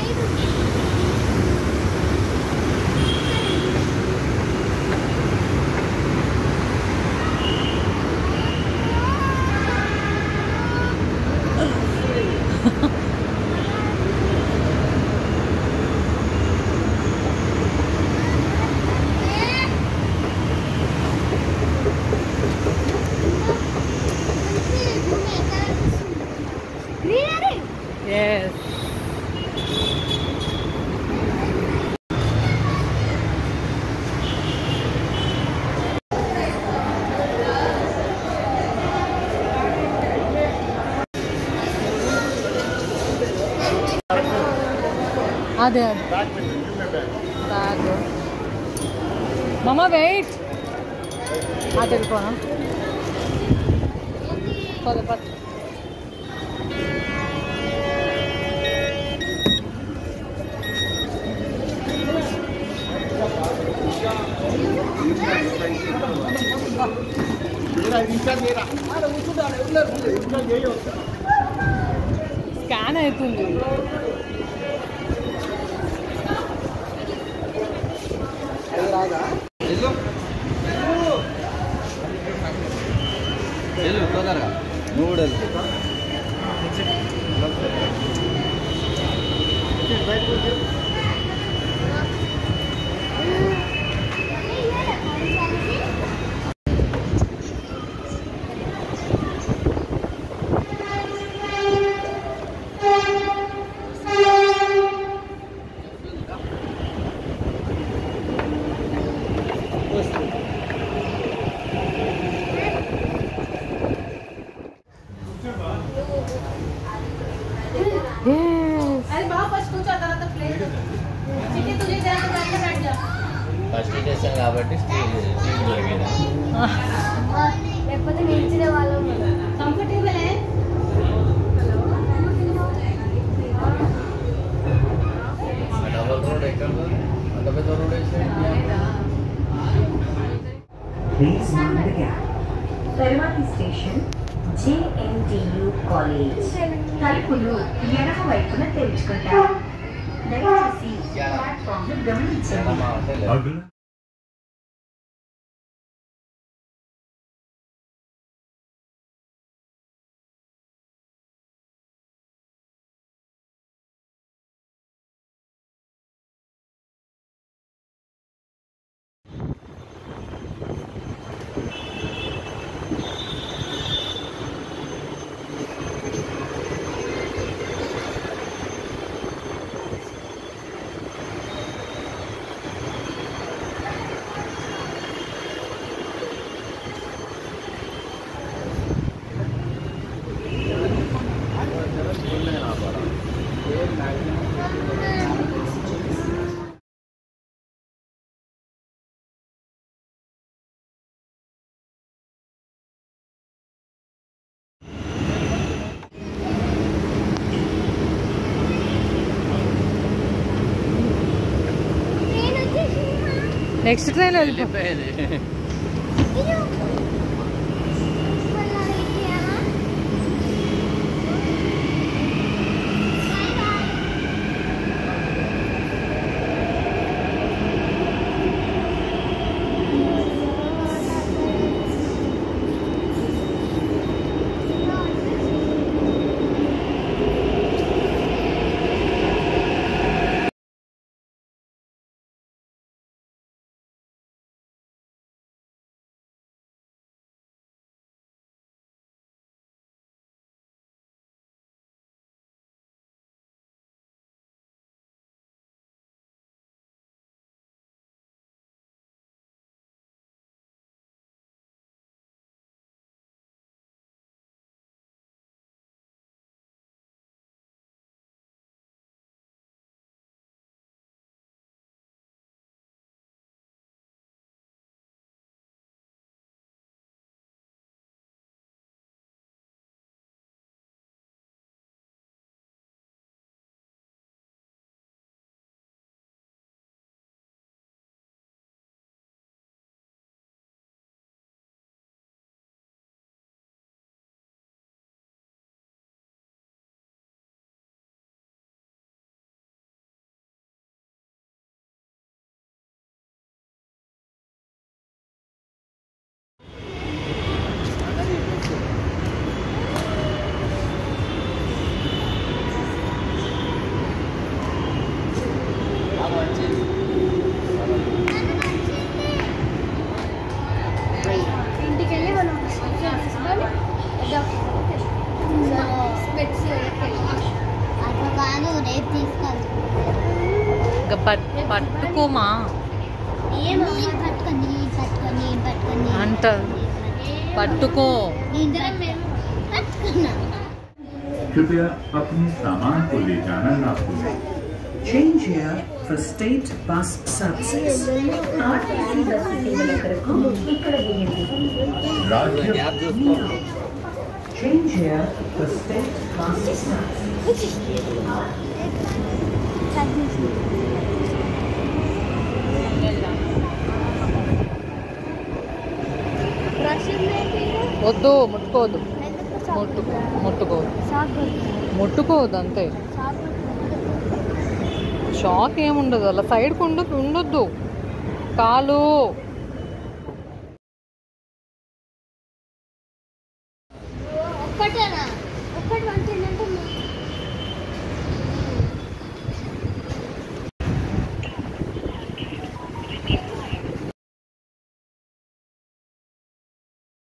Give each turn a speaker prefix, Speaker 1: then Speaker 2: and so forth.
Speaker 1: Yes. అదే bag మమ్మ wait అది వెళ్ళిపోనా పద స్కాన్ అవుతుంది
Speaker 2: నూడల్స్ ఫస్ట్ చేసాం కాబట్టి
Speaker 3: లేకపోతే నిలిచిన వాళ్ళం కంఫర్టబుల్
Speaker 2: డబల్ రోడ్ ఎక్కడ అంత పెద్ద రోడ్
Speaker 4: తర్వాతి స్టేషన్ JNTU కాలేజ్. తలుపులు ఎడమ వైపున తెరుచుకుంటారు. దయచేసి ప్లాట్ఫామ్ గమనించండి.
Speaker 1: నెక్స్ట్ ట్రైన్ వెళ్ళిపోయింది. ఇంకా పట్టుకోమా అంట పట్టుకో.
Speaker 5: कृपया अपने सामान को ले जाना ना भूलें।
Speaker 6: Change here for state bus services.
Speaker 4: RTC bus సేవల కొరకు ఇక్కడ వేయండి.
Speaker 5: राज्य
Speaker 6: Change here for state bus services.
Speaker 1: వద్దు, ముట్టుకోవద్దు, ముట్టుకోవద్దు అంతే. షాక్ ఏముండదు, అలా సైడ్కి ఉండొద్దు. కాలు